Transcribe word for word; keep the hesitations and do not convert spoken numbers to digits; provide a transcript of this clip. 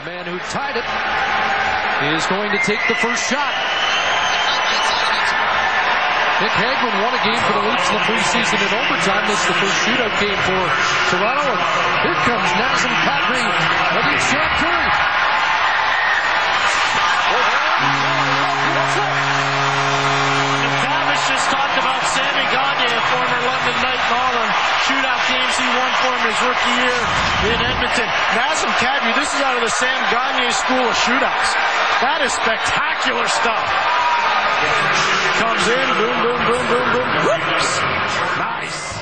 The man who tied it is going to take the first shot. Nick Hagman won a game for the Leafs in the preseason in overtime. This is the first shootout game for Toronto. And here comes Nazem Kadri against Schenn. McTavish just talked about Sammy Gagne, a former London Knight and all the shootout games he won for him his rookie year in Edmonton. Nazem Kadri, this is out of the Sam Gagne school of shootouts. That is spectacular stuff. Comes in, boom, boom, boom, boom, boom. Nice.